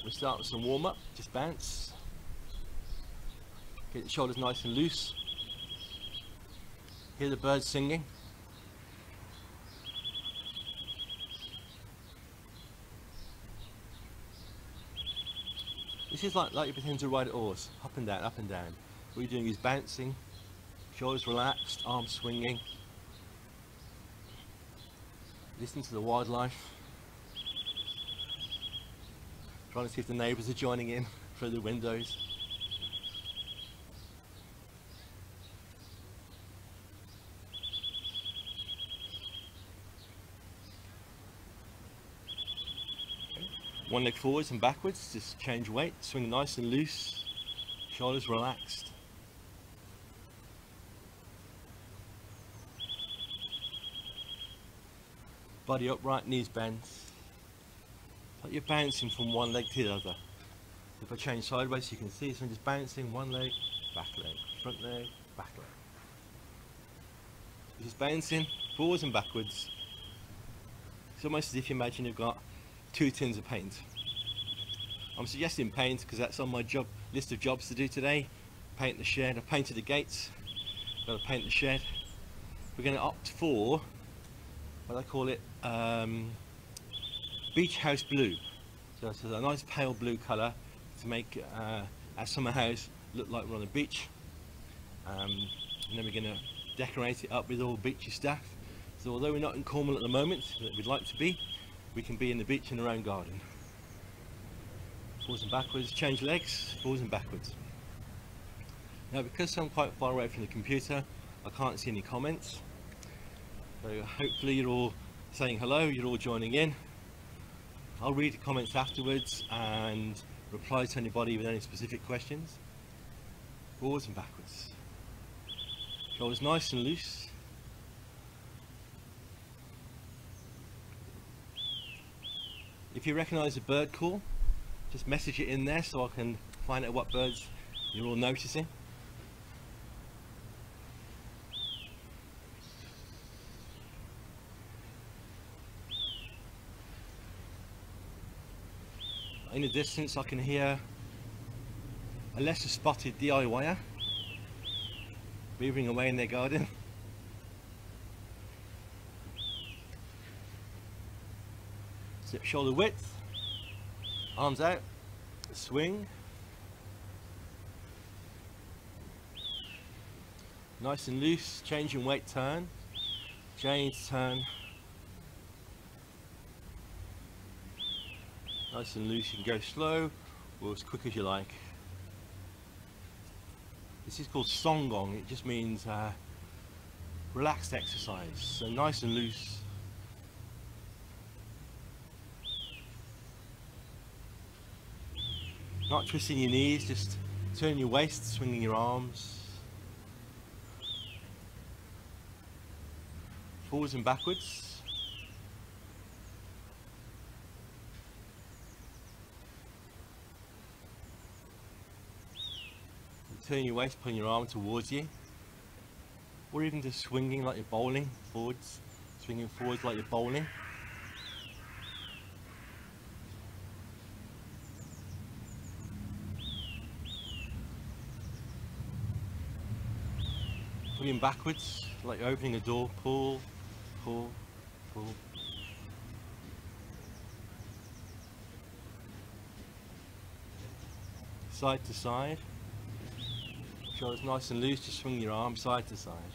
We'll start with some warm up, just bounce. Get the shoulders nice and loose. Hear the birds singing. This is like you pretend to ride a horse, up and down, up and down. What you're doing is bouncing, shoulders relaxed, arms swinging. Listen to the wildlife. Trying to see if the neighbours are joining in through the windows. One leg forwards and backwards, just change weight, swing nice and loose, shoulders relaxed. Body upright, knees bent. It's like you're bouncing from one leg to the other. If I change sideways, you can see, so I'm just bouncing one leg, back leg, front leg, back leg. Just bouncing forwards and backwards. It's almost as if you imagine you've got 2 tins of paint. I'm suggesting paint because that's on my list of jobs to do today. Paint the shed. I've painted the gates. Got to paint the shed. We're going to opt for what I call it beach house blue. So it's a nice pale blue colour to make our summer house look like we're on the beach. And then we're going to decorate it up with all beachy stuff. So although we're not in Cornwall at the moment, that we'd like to be, we can be in the beach in our own garden. Forwards and backwards, change legs, forwards and backwards. Now because I'm quite far away from the computer, I can't see any comments. So hopefully you're all saying hello, you're all joining in. I'll read the comments afterwards and reply to anybody with any specific questions. Forwards and backwards. Shoulders nice and loose. If you recognise a bird call, just message it in there so I can find out what birds you're all noticing. In the distance I can hear a lesser spotted DIYer beavering away in their garden. Hip shoulder width, arms out, swing, nice and loose, changing weight, turn, change, turn, nice and loose. You can go slow or as quick as you like. This is called songgong. It just means relaxed exercise, so nice and loose. Not twisting your knees, just turning your waist, swinging your arms. Forwards and backwards. And turn your waist, pulling your arm towards you. Or even just swinging like you're bowling forwards. Swinging forwards like you're bowling. Pulling backwards, like you're opening a door, pull, pull, pull. Side to side. Shoulders nice and loose, just swing your arm side to side.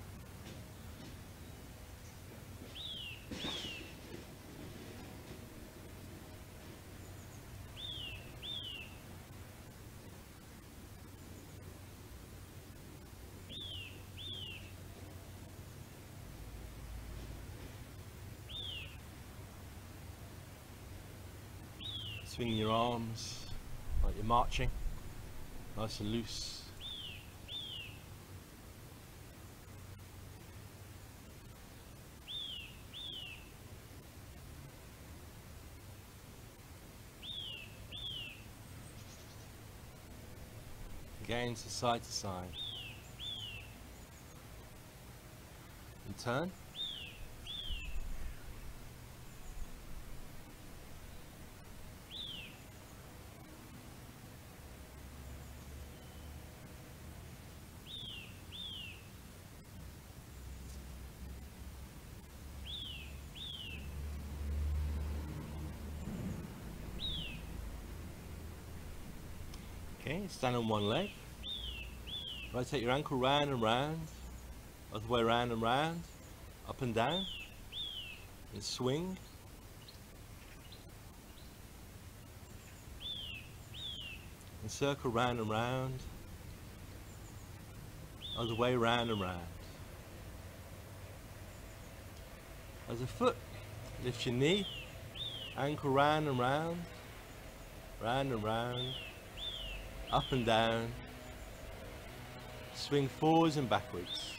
Swinging your arms like you're marching, nice and loose. Again to side, and turn. Okay, stand on one leg. Rotate your ankle round and round, other way round and round, up and down, and swing. And circle round and round, other way round and round. As a foot, lift your knee, ankle round and round, round and round, up and down, swing forwards and backwards.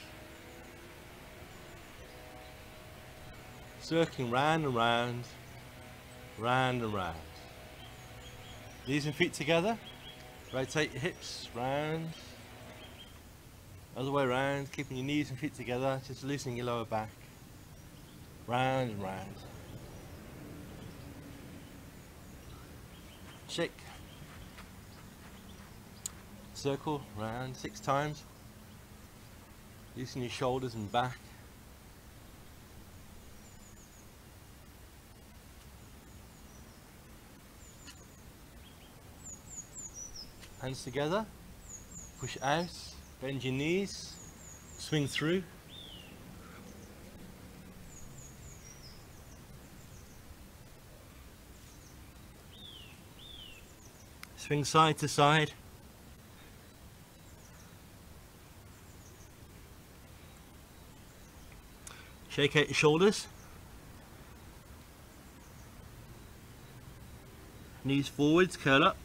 Circling round and round, round and round. Knees and feet together. Rotate your hips round, other way round, keeping your knees and feet together, just loosening your lower back, round and round. Shake, circle round 6 times, loosen your shoulders and back. Hands together, push out, bend your knees, swing through. Swing side to side. Shake out your shoulders. Knees forwards, curl up.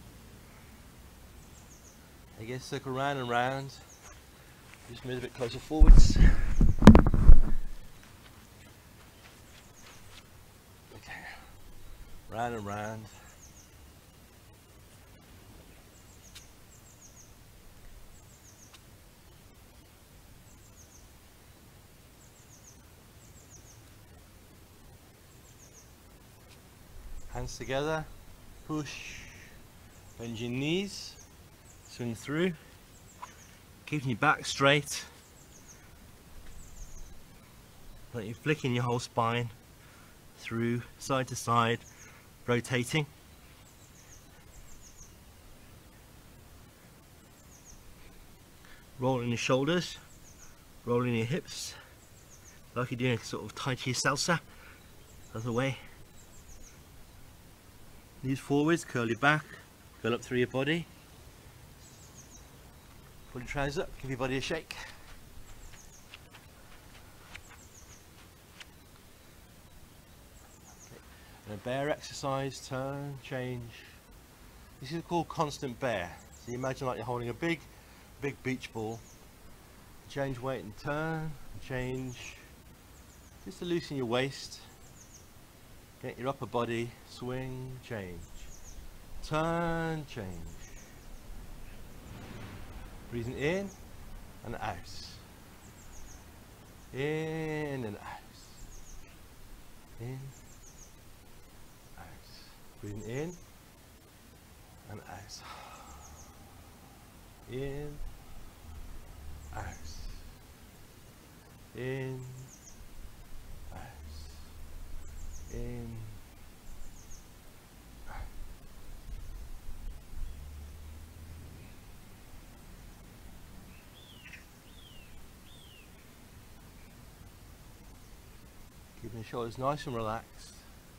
Again, circle round and round. Just move a bit closer forwards. Okay. Round and round. Hands together. Push. Bend your knees. Swing through, keeping your back straight, like you're flicking your whole spine through, side to side, rotating. Rolling your shoulders, rolling your hips, like you're doing a sort of taiji salsa, other way. Knees forwards, curl your back, curl up through your body. Pull your trousers up, give your body a shake. Okay. And a bear exercise, turn, change. This is called constant bear. So you imagine like you're holding a big beach ball. Change weight and turn, change. Just to loosen your waist. Get your upper body, swing, change. Turn, change. Breathing in and out. In and out. In, out. Breathing in and out. In, out. In, out. In, out. Keeping the shoulders nice and relaxed.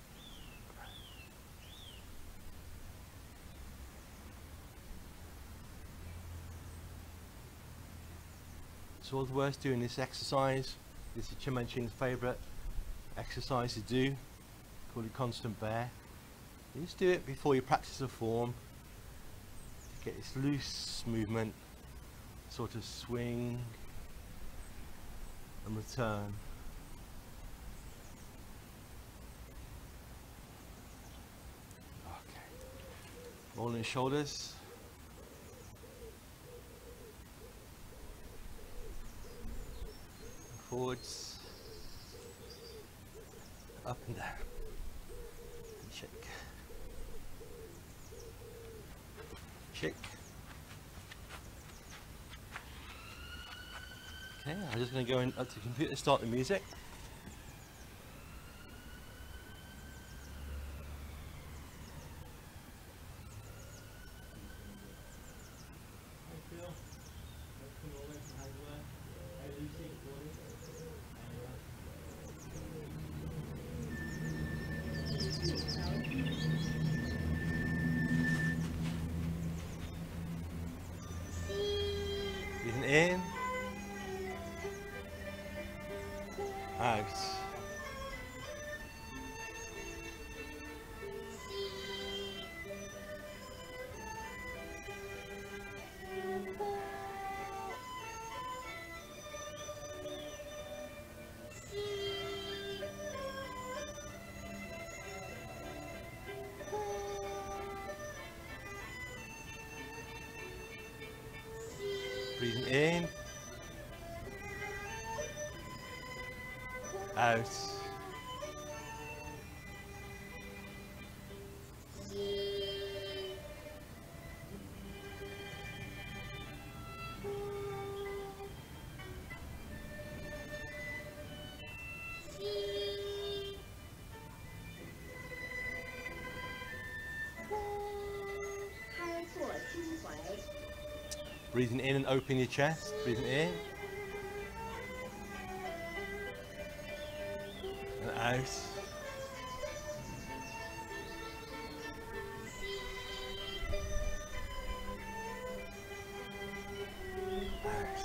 It's always worth doing this exercise. This is Chen Manqing's favourite exercise to do, called it constant bear. You just do it before you practice a form. Get this loose movement, sort of swing and return. Rolling the shoulders. Forwards. Up and down. And shake. Shake. Okay, I'm just going to go in up to the computer, start the music. Breathing in. Out. Breathing in and open your chest. Breathing in. And out. Out.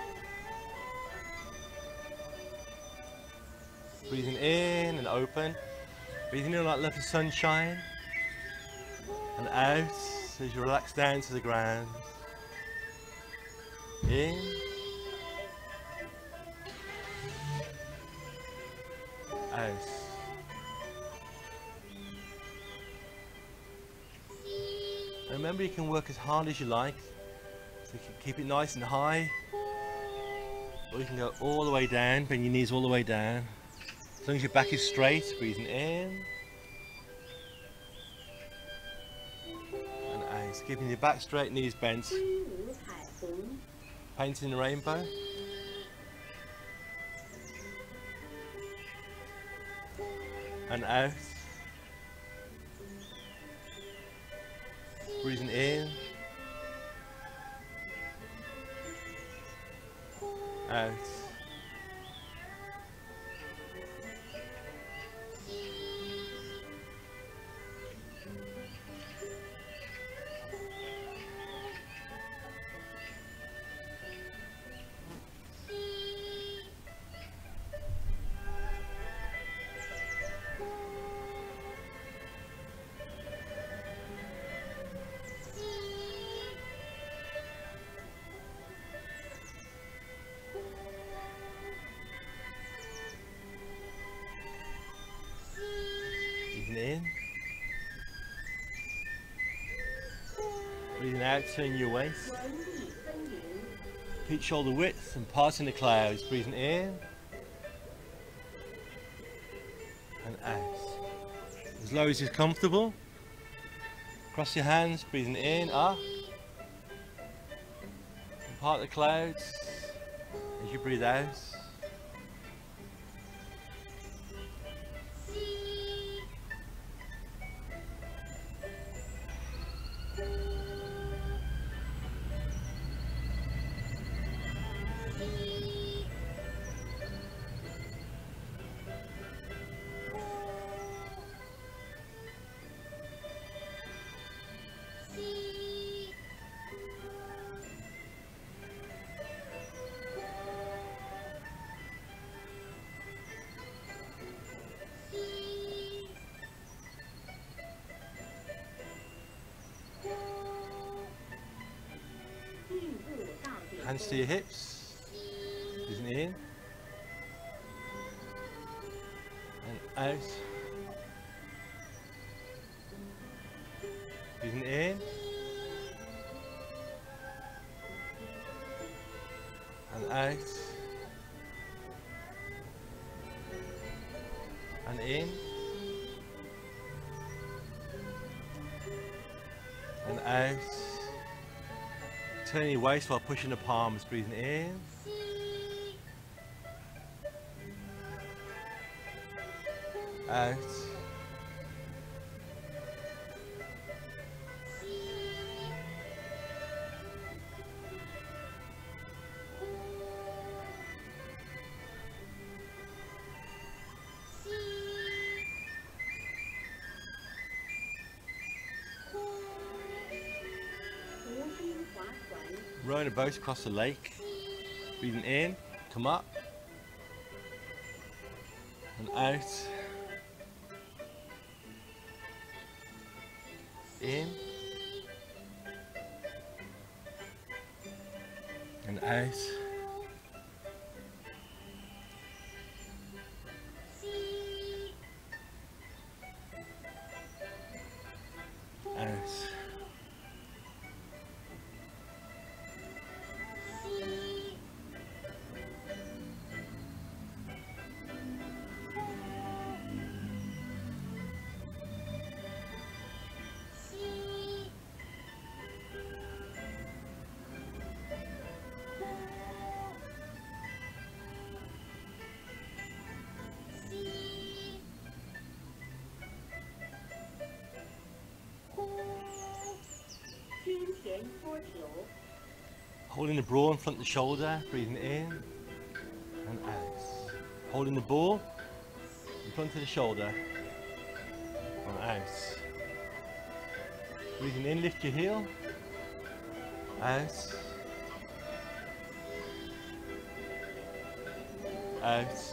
Breathing in and open. Breathing in like lovely sunshine. And out as you relax down to the ground. In. Out. And remember, you can work as hard as you like. So you can keep it nice and high. Or you can go all the way down, bring your knees all the way down. As long as your back is straight, breathing in. And out. Keeping your back straight, knees bent. Painting the rainbow. And out. Breathing in. Out. In. Breathing out, turn your waist. Feet shoulder width and parting the clouds. Breathing in and out. As low as is comfortable. Cross your hands, breathing in, up. And part the clouds as you breathe out. Hands to your hips, breathing in and out, breathing in and out, and in and out. Turn your waist while pushing the palms, breathing in out rowing a boat across the lake, breathing in, come up and out, in and out, out. Holding the ball in front of the shoulder, breathing in and out. Holding the ball in front of the shoulder and out. Breathing in, lift your heel. Out. Out.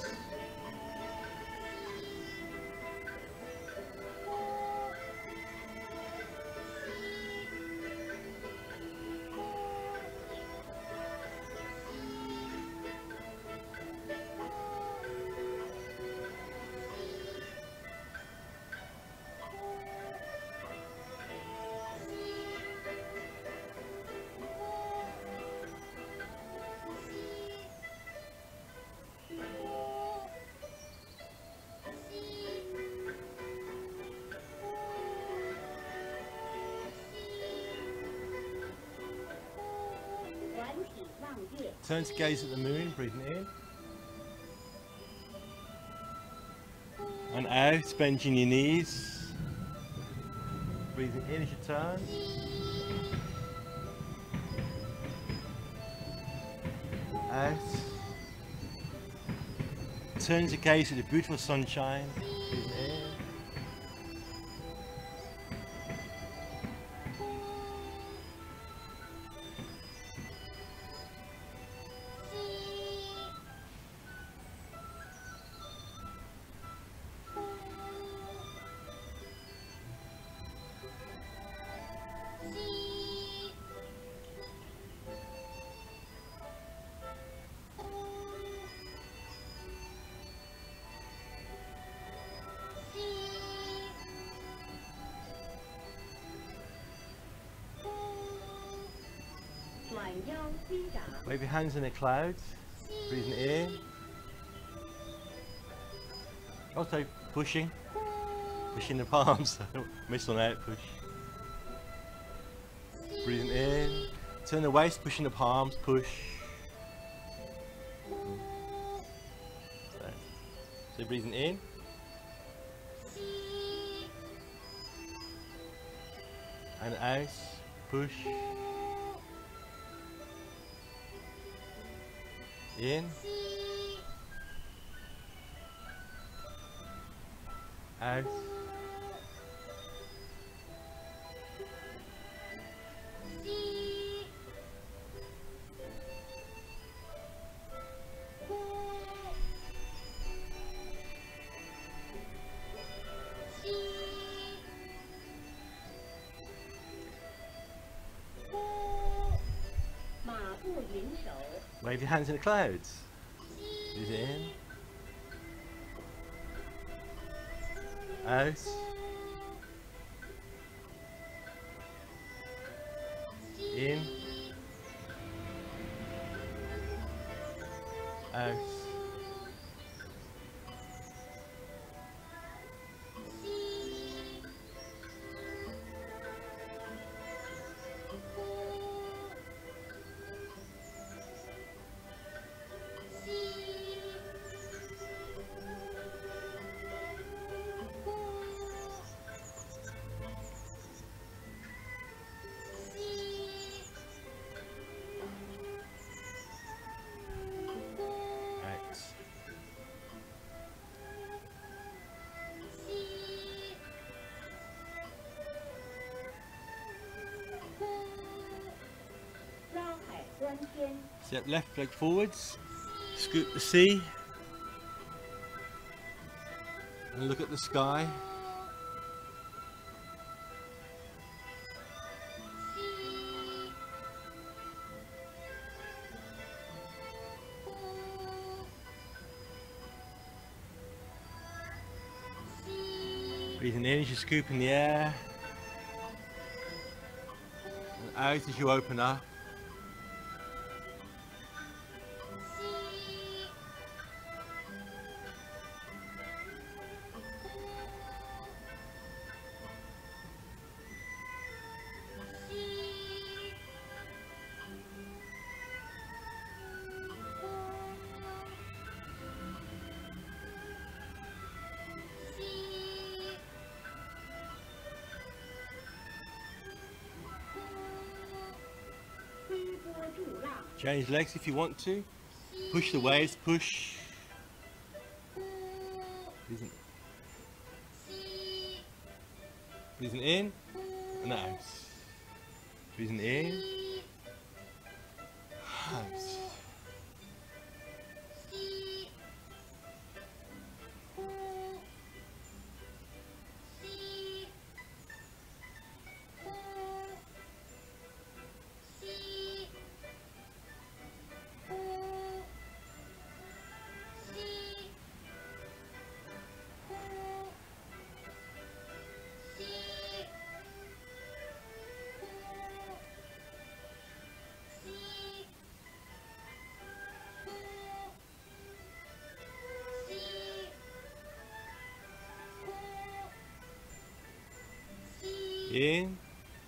Turn to gaze at the moon, breathing in and out, bending your knees, breathing in as you turn, out, turn to gaze at the beautiful sunshine, breathing in, wave your hands in the clouds, breathing in, also pushing the palms, don't miss on out, push, breathing in, turn the waist, pushing the palms, push, so breathing in, and out, push, in, out, wave your hands in the clouds, breathe in, out, in, out, step left leg forwards, scoop the sea, and look at the sky. Breathing in as you scoop in the air, and out as you open up. Change legs if you want to. Push the waves, push. Breathing in and out. Breathing in, out. In,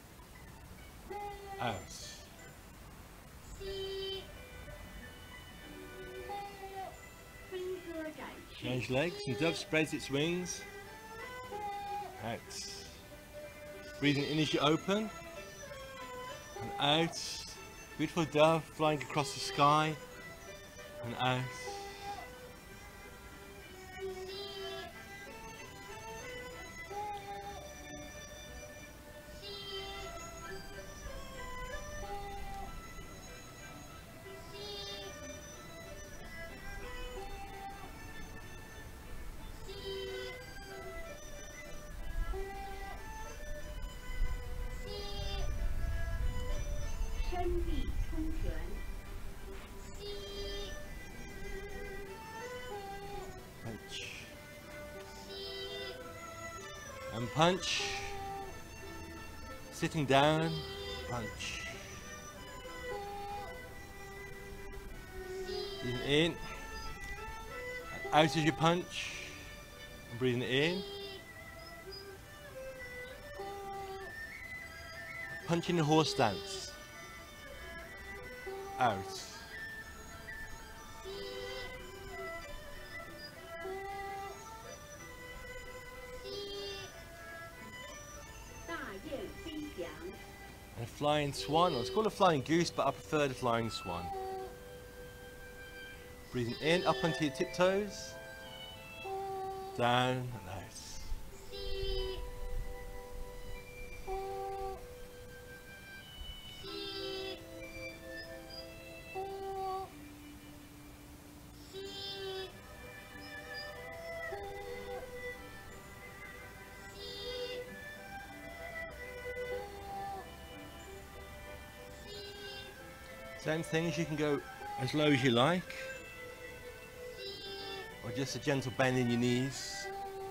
out. Change legs and dove spreads its wings. Out. Breathing in as you open. And out. Beautiful dove flying across the sky. And out. Punch. And punch. Sitting down, punch. Breathing in. And out as you punch. And breathing in. Punching the horse stance. Out. And a flying swan, or it's called a flying goose, but I prefer the flying swan. Breathing in, up onto your tiptoes, down and out. Same thing, you can go as low as you like, or just a gentle bend in your knees.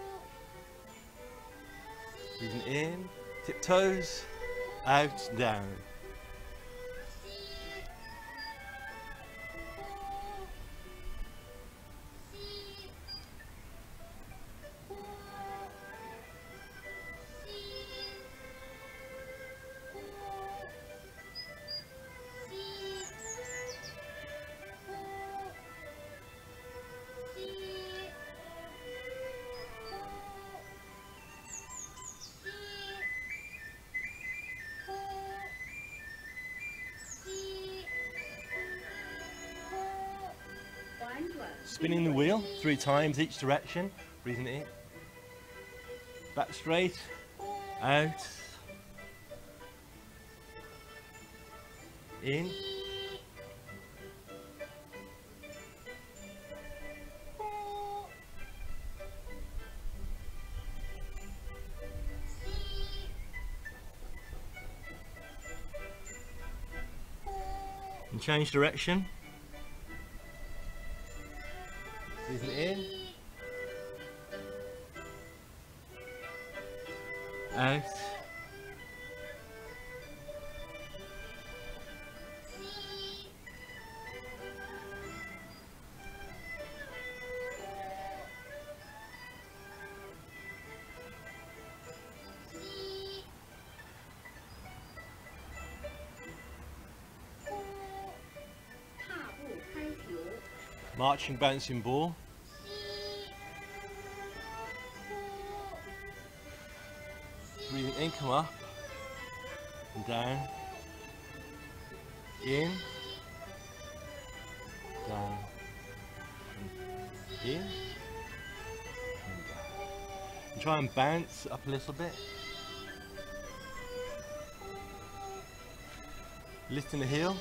Breathing in, tiptoes, out, down. Spinning the wheel 3 times each direction, breathing in, back straight, out, in, and change direction. Breathing in, out, marching bouncing ball. Breathing in, come up and down, in, down, and in, and down. And try and bounce up a little bit. Lifting the heel.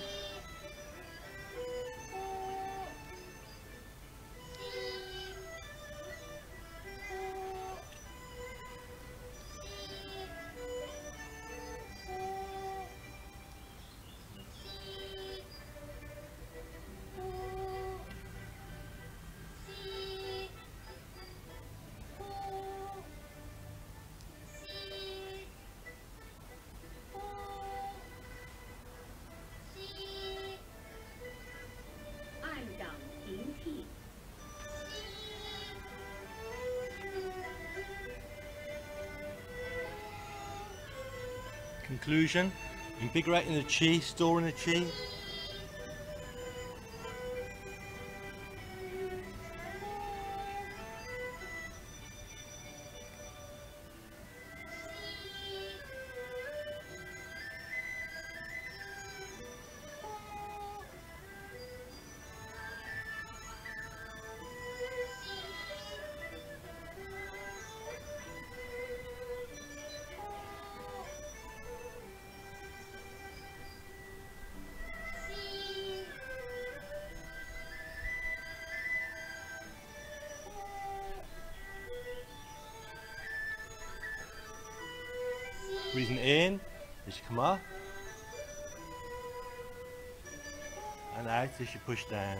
Conclusion, invigorating the chi, storing the chi. Breathing in as you come up, and out as you push down.